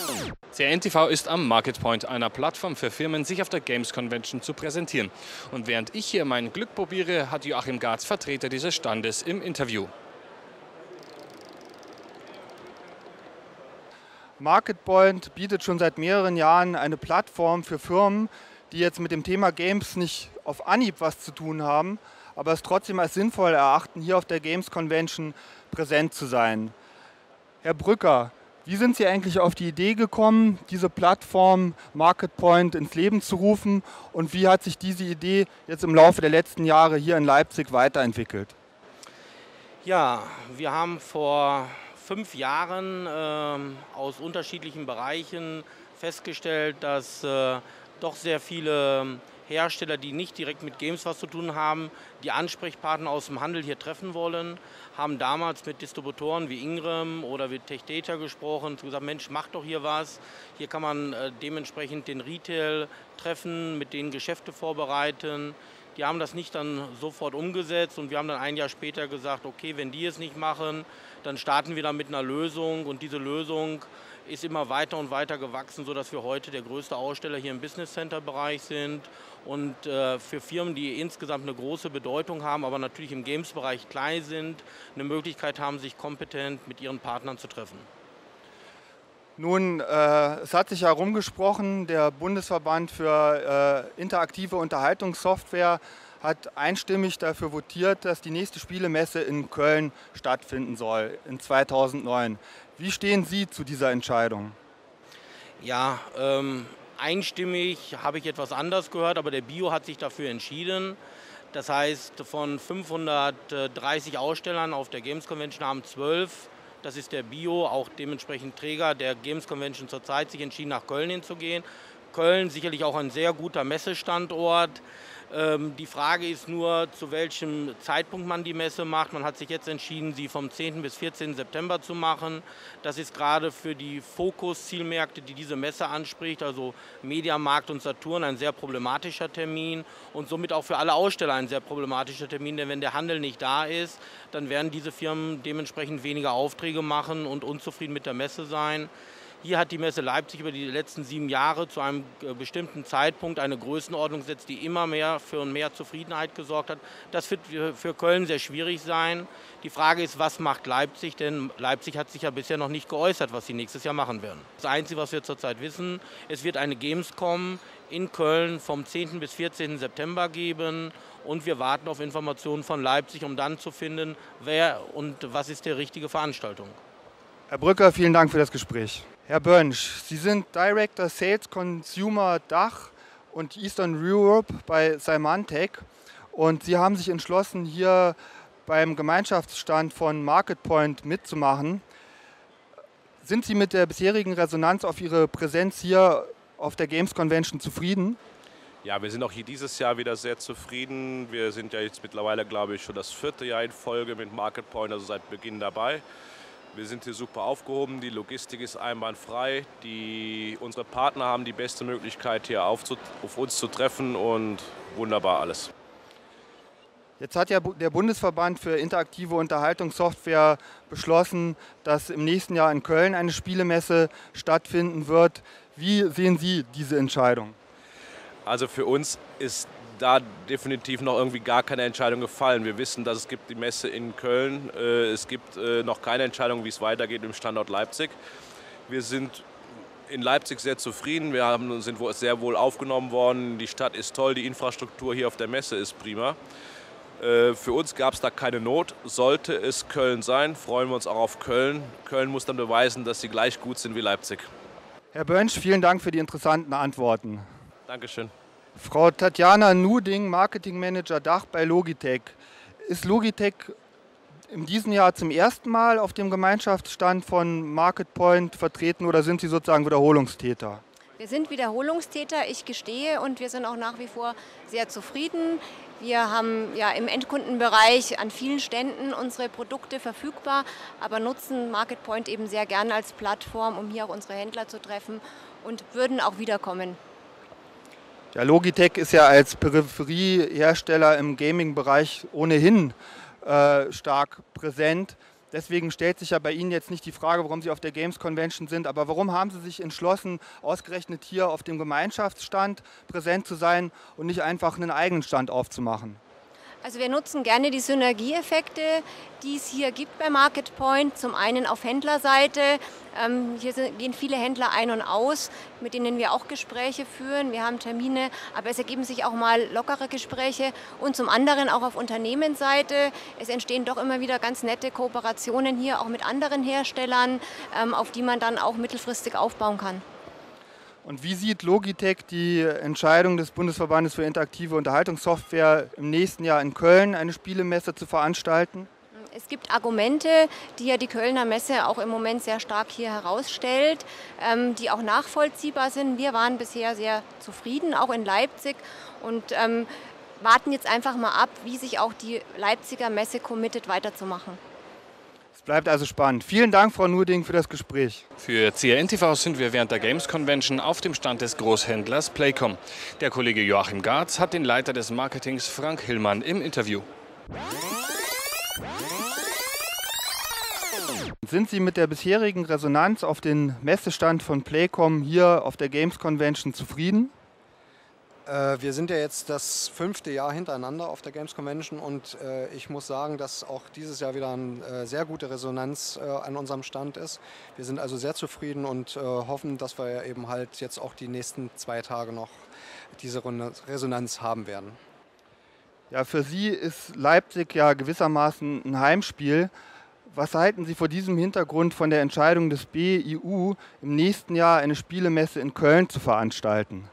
CRN-TV ist am Market Point, einer Plattform für Firmen, sich auf der Games Convention zu präsentieren. Und während ich hier mein Glück probiere, hat Joachim Garz, Vertreter dieses Standes, im Interview. Market Point bietet schon seit mehreren Jahren eine Plattform für Firmen, die jetzt mit dem Thema Games nicht auf Anhieb was zu tun haben, aber es trotzdem als sinnvoll erachten, hier auf der Games Convention präsent zu sein. Herr Brücker, wie sind Sie eigentlich auf die Idee gekommen, diese Plattform Market Point ins Leben zu rufen, und wie hat sich diese Idee jetzt im Laufe der letzten Jahre hier in Leipzig weiterentwickelt? Ja, wir haben vor 5 Jahren aus unterschiedlichen Bereichen festgestellt, dass doch sehr viele Hersteller, die nicht direkt mit Games was zu tun haben, die Ansprechpartner aus dem Handel hier treffen wollen, haben damals mit Distributoren wie Ingram oder wie Tech Data gesprochen und gesagt, Mensch, mach doch hier was. Hier kann man dementsprechend den Retail treffen, mit denen Geschäfte vorbereiten. Die haben das nicht dann sofort umgesetzt und wir haben dann ein Jahr später gesagt, okay, wenn die es nicht machen, dann starten wir dann mit einer Lösung, und diese Lösung ist immer weiter und weiter gewachsen, sodass wir heute der größte Aussteller hier im Business Center Bereich sind und für Firmen, die insgesamt eine große Bedeutung haben, aber natürlich im Games-Bereich klein sind, eine Möglichkeit haben, sich kompetent mit ihren Partnern zu treffen. Nun, es hat sich herumgesprochen, der Bundesverband für interaktive Unterhaltungssoftware hat einstimmig dafür votiert, dass die nächste Spielemesse in Köln stattfinden soll in 2009. Wie stehen Sie zu dieser Entscheidung? Ja, einstimmig habe ich etwas anders gehört, aber der BIO hat sich dafür entschieden. Das heißt, von 530 Ausstellern auf der Games Convention haben 12, das ist der BIO, auch dementsprechend Träger der Games Convention zurzeit, sich entschieden, nach Köln hinzugehen. Köln sicherlich auch ein sehr guter Messestandort. Die Frage ist nur, zu welchem Zeitpunkt man die Messe macht. Man hat sich jetzt entschieden, sie vom 10. bis 14. September zu machen. Das ist gerade für die Fokus-Zielmärkte, die diese Messe anspricht, also Mediamarkt und Saturn, ein sehr problematischer Termin und somit auch für alle Aussteller ein sehr problematischer Termin. Denn wenn der Handel nicht da ist, dann werden diese Firmen dementsprechend weniger Aufträge machen und unzufrieden mit der Messe sein. Hier hat die Messe Leipzig über die letzten 7 Jahre zu einem bestimmten Zeitpunkt eine Größenordnung gesetzt, die immer mehr für mehr Zufriedenheit gesorgt hat. Das wird für Köln sehr schwierig sein. Die Frage ist, was macht Leipzig? Denn Leipzig hat sich ja bisher noch nicht geäußert, was sie nächstes Jahr machen werden. Das Einzige, was wir zurzeit wissen, es wird eine Gamescom in Köln vom 10. bis 14. September geben. Und wir warten auf Informationen von Leipzig, um dann zu finden, wer und was ist die richtige Veranstaltung. Herr Brücker, vielen Dank für das Gespräch. Herr Bönsch, Sie sind Director Sales Consumer Dach und Eastern Europe bei Symantec, und Sie haben sich entschlossen, hier beim Gemeinschaftsstand von Market Point mitzumachen. Sind Sie mit der bisherigen Resonanz auf Ihre Präsenz hier auf der Games Convention zufrieden? Ja, wir sind auch hier dieses Jahr wieder sehr zufrieden. Wir sind ja jetzt mittlerweile, glaube ich, schon das 4. Jahr in Folge mit Market Point, also seit Beginn dabei. Wir sind hier super aufgehoben, die Logistik ist einwandfrei, unsere Partner haben die beste Möglichkeit, hier auf uns zu treffen, und wunderbar alles. Jetzt hat ja der Bundesverband für interaktive Unterhaltungssoftware beschlossen, dass im nächsten Jahr in Köln eine Spielemesse stattfinden wird. Wie sehen Sie diese Entscheidung? Also für uns ist da definitiv noch irgendwie gar keine Entscheidung gefallen. Wir wissen, dass es gibt die Messe in Köln. Es gibt noch keine Entscheidung, wie es weitergeht im Standort Leipzig. Wir sind in Leipzig sehr zufrieden. Wir sind sehr wohl aufgenommen worden. Die Stadt ist toll, die Infrastruktur hier auf der Messe ist prima. Für uns gab es da keine Not. Sollte es Köln sein, freuen wir uns auch auf Köln. Köln muss dann beweisen, dass sie gleich gut sind wie Leipzig. Herr Bönsch, vielen Dank für die interessanten Antworten. Dankeschön. Frau Tatjana Nuding, Marketingmanager Dach bei Logitech. Ist Logitech in diesem Jahr zum ersten Mal auf dem Gemeinschaftsstand von Market Point vertreten, oder sind Sie sozusagen Wiederholungstäter? Wir sind Wiederholungstäter, ich gestehe, und wir sind auch nach wie vor sehr zufrieden. Wir haben ja im Endkundenbereich an vielen Ständen unsere Produkte verfügbar, aber nutzen Market Point eben sehr gerne als Plattform, um hier auch unsere Händler zu treffen, und würden auch wiederkommen. Ja, Logitech ist ja als Peripheriehersteller im Gaming-Bereich ohnehin stark präsent. Deswegen stellt sich ja bei Ihnen jetzt nicht die Frage, warum Sie auf der Games Convention sind, aber warum haben Sie sich entschlossen, ausgerechnet hier auf dem Gemeinschaftsstand präsent zu sein und nicht einfach einen eigenen Stand aufzumachen? Also wir nutzen gerne die Synergieeffekte, die es hier gibt bei Market Point. Zum einen auf Händlerseite. Hier gehen viele Händler ein und aus, mit denen wir auch Gespräche führen. Wir haben Termine, aber es ergeben sich auch mal lockere Gespräche. Und zum anderen auch auf Unternehmensseite. Es entstehen doch immer wieder ganz nette Kooperationen hier, auch mit anderen Herstellern, auf die man dann auch mittelfristig aufbauen kann. Und wie sieht Logitech die Entscheidung des Bundesverbandes für interaktive Unterhaltungssoftware im nächsten Jahr in Köln eine Spielemesse zu veranstalten? Es gibt Argumente, die ja die Kölner Messe auch im Moment sehr stark hier herausstellt, die auch nachvollziehbar sind. Wir waren bisher sehr zufrieden, auch in Leipzig, und warten jetzt einfach mal ab, wie sich auch die Leipziger Messe committet, weiterzumachen. Bleibt also spannend. Vielen Dank, Frau Nurding, für das Gespräch. Für CRN-TV sind wir während der Games Convention auf dem Stand des Großhändlers Playcom. Der Kollege Joachim Garz hat den Leiter des Marketings Frank Hillmann im Interview. Sind Sie mit der bisherigen Resonanz auf den Messestand von Playcom hier auf der Games Convention zufrieden? Wir sind ja jetzt das 5. Jahr hintereinander auf der Games Convention und ich muss sagen, dass auch dieses Jahr wieder eine sehr gute Resonanz an unserem Stand ist. Wir sind also sehr zufrieden und hoffen, dass wir eben halt jetzt auch die nächsten 2 Tage noch diese Resonanz haben werden. Ja, für Sie ist Leipzig ja gewissermaßen ein Heimspiel. Was halten Sie vor diesem Hintergrund von der Entscheidung des BIU, im nächsten Jahr eine Spielemesse in Köln zu veranstalten?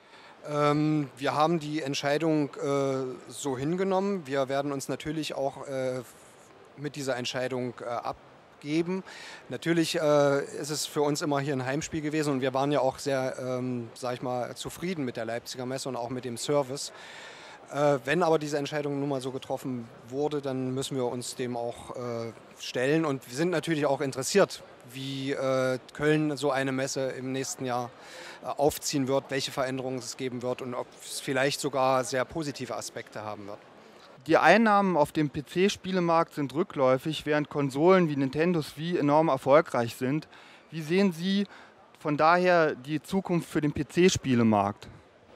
Wir haben die Entscheidung so hingenommen. Wir werden uns natürlich auch mit dieser Entscheidung abgeben. Natürlich ist es für uns immer hier ein Heimspiel gewesen und wir waren ja auch sehr, sag ich mal, zufrieden mit der Leipziger Messe und auch mit dem Service. Wenn aber diese Entscheidung nun mal so getroffen wurde, dann müssen wir uns dem auch stellen und wir sind natürlich auch interessiert, wie Köln so eine Messe im nächsten Jahr aufziehen wird, welche Veränderungen es geben wird und ob es vielleicht sogar sehr positive Aspekte haben wird. Die Einnahmen auf dem PC-Spielemarkt sind rückläufig, während Konsolen wie Nintendo Wii enorm erfolgreich sind. Wie sehen Sie von daher die Zukunft für den PC-Spielemarkt?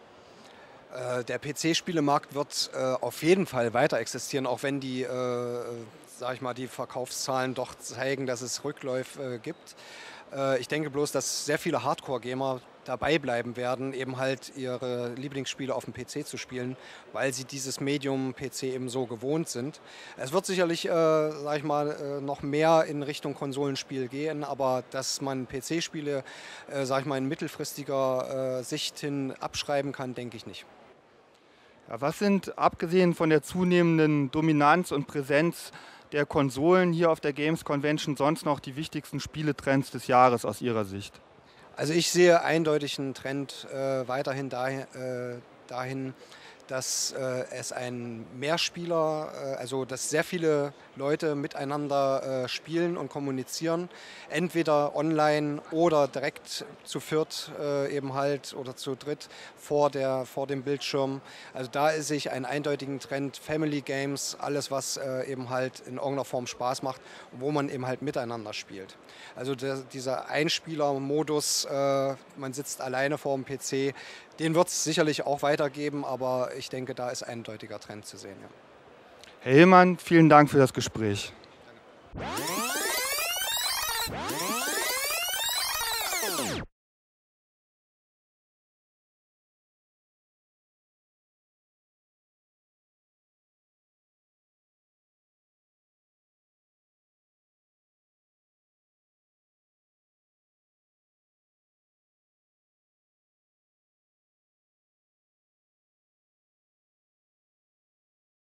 Der PC-Spielemarkt wird auf jeden Fall weiter existieren, auch wenn die, sag ich mal, die Verkaufszahlen doch zeigen, dass es Rückläufe gibt. Ich denke bloß, dass sehr viele Hardcore-Gamer dabei bleiben werden, eben halt ihre Lieblingsspiele auf dem PC zu spielen, weil sie dieses Medium PC eben so gewohnt sind. Es wird sicherlich, sag ich mal, noch mehr in Richtung Konsolenspiel gehen, aber dass man PC-Spiele, sag ich mal, in mittelfristiger Sicht hin abschreiben kann, denke ich nicht. Ja, was sind, abgesehen von der zunehmenden Dominanz und Präsenz der Konsolen hier auf der Games Convention, sonst noch die wichtigsten Spieletrends des Jahres aus Ihrer Sicht? Also ich sehe eindeutig einen Trend weiterhin dahin, dass es ein Mehrspieler, also dass sehr viele Leute miteinander spielen und kommunizieren, entweder online oder direkt zu viert eben halt oder zu dritt vor dem Bildschirm. Also da sehe ich einen eindeutigen Trend, Family Games, alles was eben halt in irgendeiner Form Spaß macht, wo man eben halt miteinander spielt. Also dieser Einspieler-Modus, man sitzt alleine vor dem PC, den wird es sicherlich auch weitergeben, aber ich denke, da ist ein eindeutiger Trend zu sehen. Ja. Herr Hillmann, vielen Dank für das Gespräch. Danke.